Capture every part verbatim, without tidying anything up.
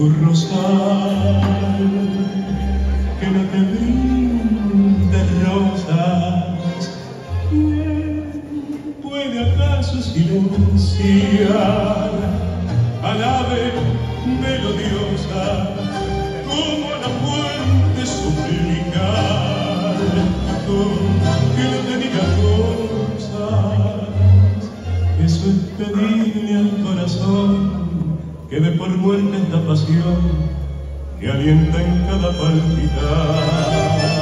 tu rosal que no te brinde rosas. ¿Quién puede acaso silenciar al ave melodiosa como a la fuente suplicar que no te diga cosas? Eso es pedirle al corazón que dé por muerte esta pasión que alienta en cada palpitar.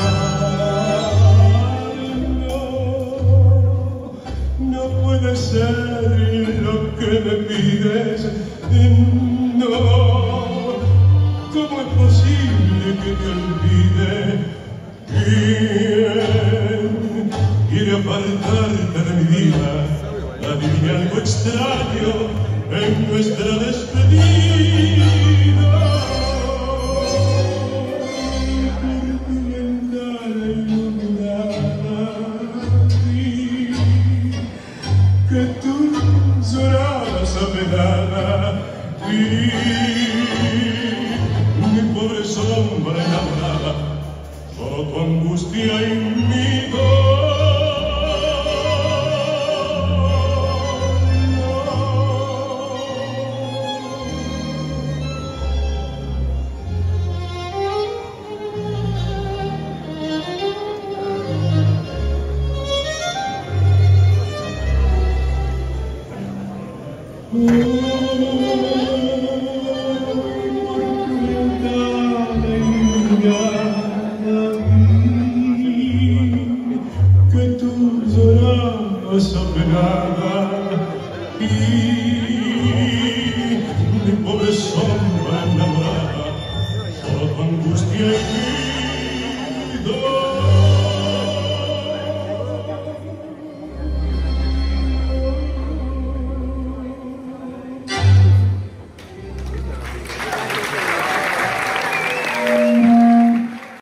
No, no puede ser lo que me pides, no. ¿Cómo es posible que te olvide? ¿Quién quiere apartarte de mi vida? Adivina algo extraño en nuestra despedida. Por tu ventana iluminada vi que tú llorabas apenada, vi mi pobre sombra enamorada, solo tu angustia y mi dolor. Oh, por tu ventana iluminada vi que tú llorabas apenada y mi pobre sombra enamorada, solo tu angustia y mi dolor.